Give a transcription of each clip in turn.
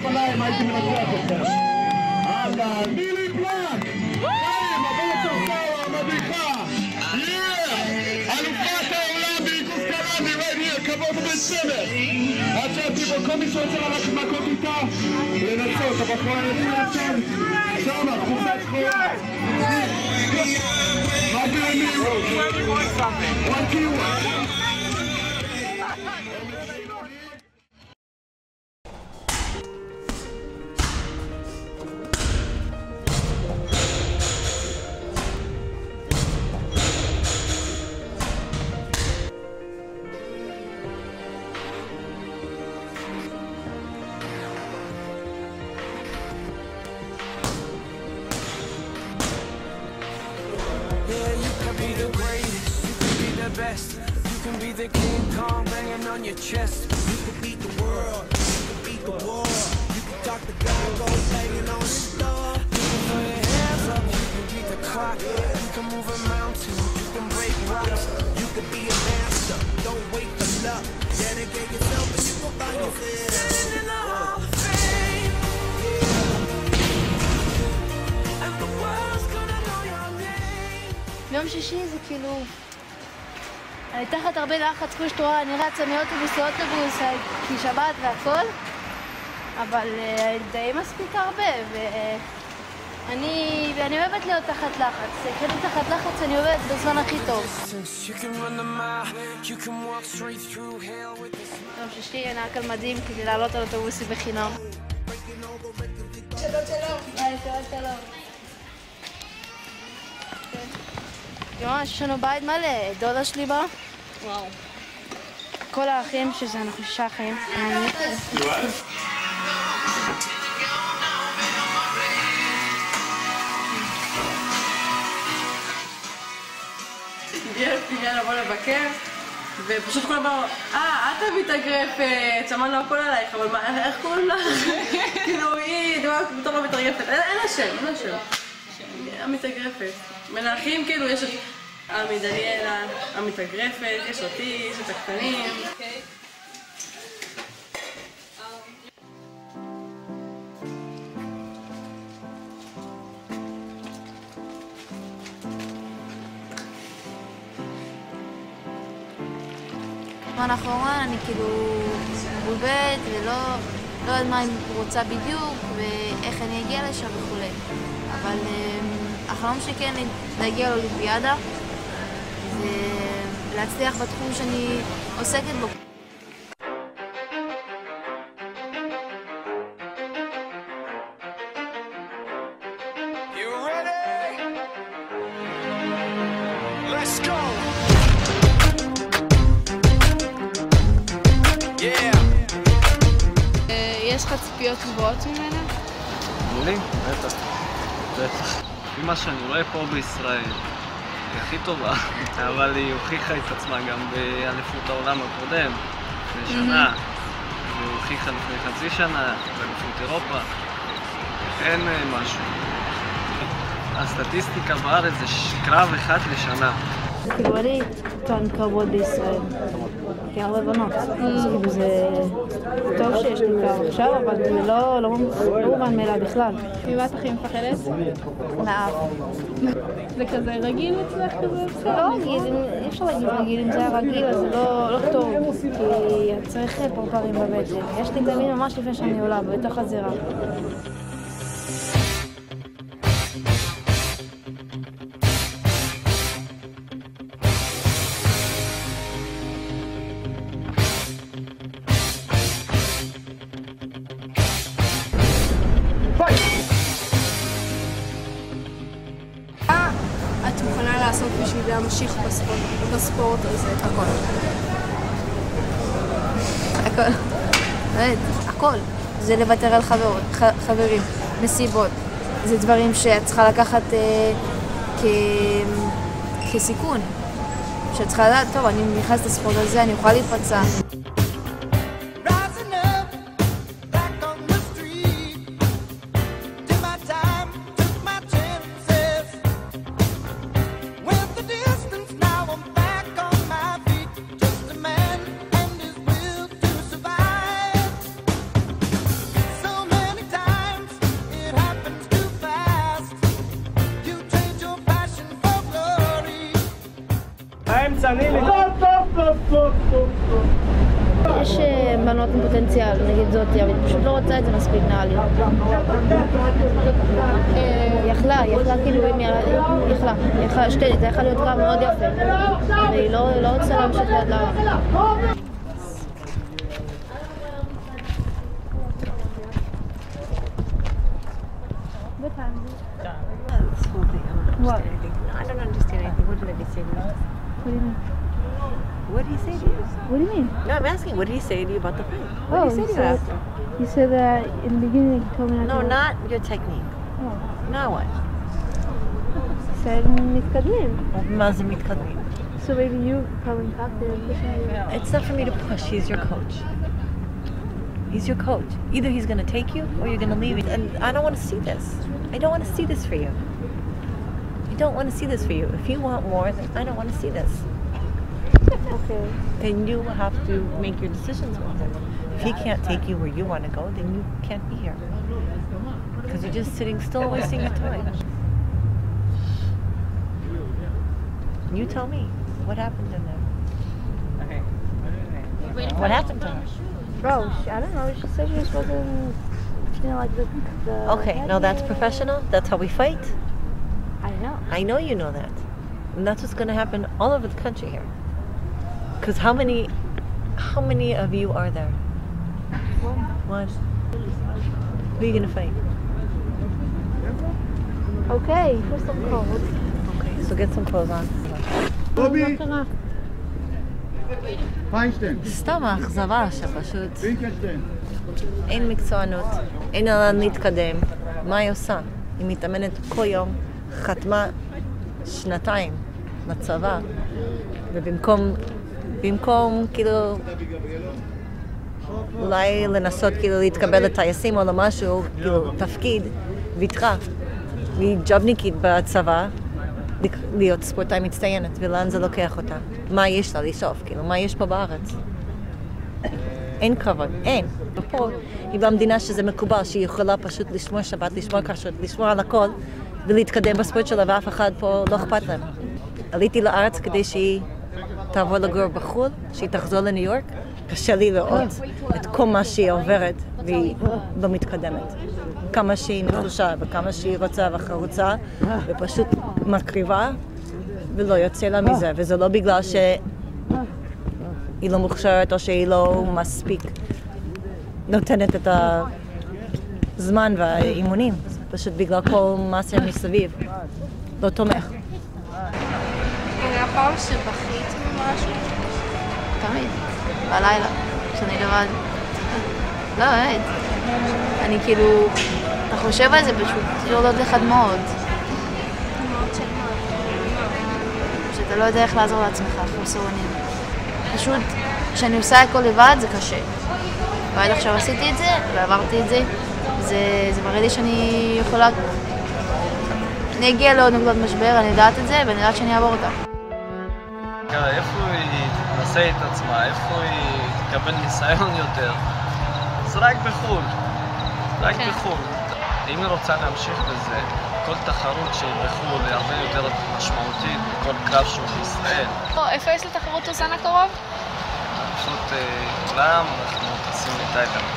אופניים הייתי מנצח אתכם. אהלן, נילי בלק! חיים, הבית שלך המדריכה! אלופת העולם באיגוף קלאבי, right here, כבוד בן סמך! עד שהטיבו, כל מי שרוצה ללכת מכות איתה, לנסות, הבחורה לנסות, שמה, חופה שחורה! מה גרמי? What do you want? Best. You can be the King Kong banging on your chest. You can beat the world. You can beat the war. You can talk the gun, go banging on the door. You can throw your hands up. You can beat the clock. You can move a mountain. You can break rocks. You can be a master. Don't wait for luck. Dedicate yourself and you will find yourself. Standing in the Hall of Fame. And the world's gonna know your name. יום שישי זה כאילו... אני תחת הרבה לחץ, כמו שתורה, אני רצה מאוטובוס לאוטובוס, כי שבת והכל, אבל די מספיק הרבה, ואני אוהבת להיות תחת לחץ. כשאני תחת לחץ אני אוהבת בזמן הכי טוב. יום שישי אני רק על מדים כדי לעלות על אוטובוסים בחינם. שלום. ממש יש לנו בית מלא, דודה שלי בא. וואו. כל האחים שזה, אנחנו 6 אחים. הגיע לבוא לבקר, ופשוט כולם אמרו, את המתאגרפת, שמענו הכל עלייך, אבל מה, איך קוראים לך? כאילו, היא דומה בתור המתאגרפת, אין לה שם. המתאגרפת. בין האחים כאילו יש את עמי, דניאלה, המתאגרפת, יש אותי, יש את הקטנים. בזמן האחרון אני כאילו מבולבלת ולא יודעת מה אני רוצה בדיוק ואיך אני אגיע לשם וכולי. אבל החלום שלי כן להגיע לאולימפיאדה ולהצליח בתחום שאני עוסקת בו. יש לך ציפיות גבוהות ממנה? מולי? בטח. ממה שאני רואה פה בישראל, היא הכי טובה, אבל היא הוכיחה את עצמה גם באליפות העולם הקודם, לפני שנה, והיא הוכיחה לפני חצי שנה, באליפות אירופה. אין משהו. הסטטיסטיקה בארץ זה קרב אחד לשנה. כאילו אני טוען קרבות בישראל, כער לבנות, אז כאילו זה טוב שיש לי קרב עכשיו, אבל זה לא מובן מאליו בכלל. ממה את הכי מפחדת? מאף. זה כזה רגיל אצלך כזה? זה לא רגיל, אי אפשר להגיד רגיל, אם זה היה רגיל אז זה לא טוב, כי צריך פרפרים בבטן. יש לי תמיד ממש לפני שאני עולה, בתוך הזירה. את מוכנה לעשות בשביל להמשיך בספורט הזה? הכל. זה לוותר על חברים, מסיבות. זה דברים שאת צריכה לקחת כסיכון. שאת צריכה לדעת, טוב, אני נכנסת לספורט הזה, אני יכולה להיפצע. So many יש בנות עם פוטנציאל, נגיד זאתי, אבל היא פשוט לא רוצה את זה מספיק נראה לי. יכלה, כאילו, אם יכלה, זה יכול להיות קרב מאוד יפה. והיא לא רוצה להמשיך עד להר. What? I don't understand anything. What did he say to you? What do you mean? What did he say to you? What do you mean? No, I'm asking. What did he say to you about the fight? What Oh, did he say to you after? he said that in the beginning he told me not No, to... not your technique. Oh. Now what? He said מתקדמים. מה זה מתקדמים? So maybe you probably talked to him. It's not for me to push. He's your coach. He's your coach. Either he's going to take you or you're going to leave it. And I don't want to see this. I don't want to see this for you. I don't want to see this for you. If you want more, then I don't want to see this. Okay. Then you have to make your decisions with him. If he can't take you where you want to go, then you can't be here. Because you're just sitting still wasting your time. You tell me, what happened in there? What happened to her? Bro, I don't know. She said she just wasn't, like the Okay, no, that's professional. That's how we fight. I know. I know you know that. And that's what's going to happen all over the country here. Because how many of you are there? One. Who are you going to fight? Okay, put some clothes. Okay, so get some clothes on. רובי! פיינשטיין. סתם האכזבה שפשוט וינקלשטיין. אין מקצוענות, אין לאן להתקדם. מה היא עושה? היא מתאמנת כל יום, חתמה 2 לצבא, ובמקום כאילו אולי לנסות כאילו להתקבל לטייסים או למשהו, כאילו תפקיד, ויתרה. והיא ג'ובניקית בצבא, להיות ספורטאי מצטיינת, ולאן זה לוקח אותה? מה יש לה לשאוף? כאילו, מה יש פה בארץ? אין כבוד, אין. ופה היא במדינה שזה מקובל, שהיא יכולה פשוט לשמור שבת, לשמור כשרות, לשמור על הכל, ולהתקדם בספורט שלה, ואף אחד פה לא אכפת להם. עליתי לארץ כדי שהיא תעבור לגור בחו"ל, שהיא תחזור לניו יורק. קשה לי לראות את כל מה שהיא עוברת, והיא לא מתקדמת. כמה שהיא נחושה, וכמה שהיא רוצה וחרוצה, ופשוט מקריבה, ולא יוצא לה מזה. וזה לא בגלל שהיא לא מוכשרת, או שהיא לא מספיק נותנת את הזמן והאימונים. זה פשוט בגלל כל מסר מסביב. לא תומך. היה פעם שבכית ממשהו? תמיד, בלילה, כשאני לבד. לא, באמת. אני כאילו, אתה חושב על זה פשוט, יורדות לך דמעות. דמעות של מה? שאתה לא יודע איך לעזור לעצמך, חוסר אונים. פשוט, כשאני עושה הכל לבד זה קשה. ועד עכשיו עשיתי את זה, ועברתי את זה. זה מראה לי שאני יכולה... אני אגיע לעוד נקודות משבר, אני יודעת את זה, ואני יודעת שאני אעבור אותה. איפה היא תנסה את עצמה, איפה היא תקבל ניסיון יותר? זה רק בחו"ל. רק בחו"ל. אם היא רוצה להמשיך בזה, כל תחרות שהיא בחו"ל היא הרבה יותר משמעותית מכל קרב שהוא בישראל. איפה יש לתחרות אוזן הקרוב? פשוט עולם, אנחנו טסים לתאילנד.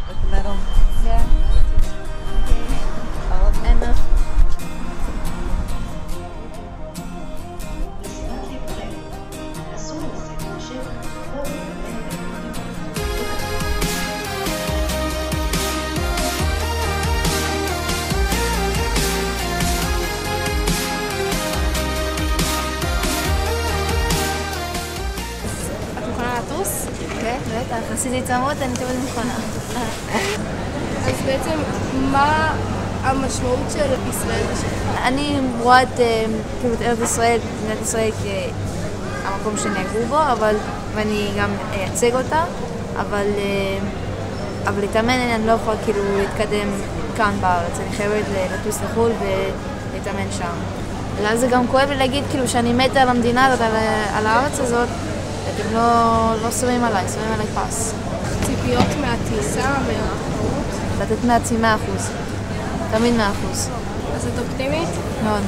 כן, בטח, עשיתי צמות, אני תמיד מוכנה. אז בעצם, מה המשמעות של ישראל בשביל? אני רואה את ארץ ישראל, מדינת ישראל כהמקום שאני אגור בו, ואני גם אייצג אותה, אבל להתאמן אני לא יכולה כאילו להתקדם כאן בארץ, אני חייבת לטוס לחו"ל ולהתאמן שם. ואז זה גם כואב לי להגיד כאילו שאני מתה על המדינה הזאת, על הארץ הזאת, אתם לא שמים עליי, שמים עליי פס. ציפיות מהטיסה, מהתחרות? לתת מעצמי 100%. תמיד 100%. אז את אופטימית? מאוד.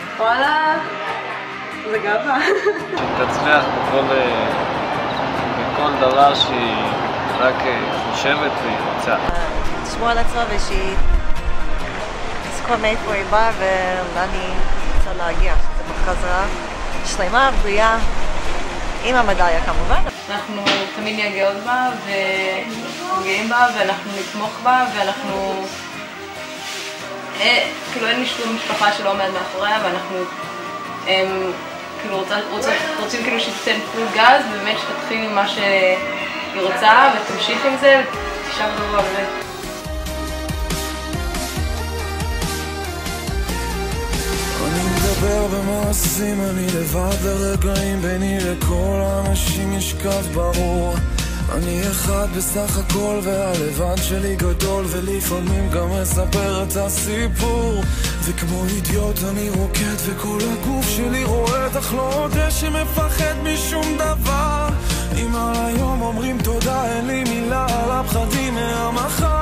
וואלה, זה גאווה. תצליח כל דבר שהיא רק חושבת והיא רוצה. לשמוע על עצמה ושהיא תזכור מאיפה היא באה ולאן היא רוצה להגיע. זה בחזרה שלמה, בריאה, עם המדעיה כמובן. אנחנו תמיד נהיה גאות בה וגאים בה ואנחנו נתמוך בה ואנחנו... כאילו אין שום משפחה שלא עומד מאחוריה ואנחנו כאילו רוצים כאילו שתיתן פול גז ובאמת שתתחיל עם מה שהיא רוצה ותמשיך עם זה ותשאר גבוה באמת. אני מדבר במעשים, אני לבד לרגעים ביני לכל האנשים יש קו ברור. אני אחד בסך הכל והלבד שלי גדול ולפעמים גם מספר את הסיפור וכמו אידיוט אני רוקד וכל הגוף שלי רועד אך לא יודע שמפחד משום דבר אם על היום אומרים תודה אין לי מילה על הפחדים מהמחר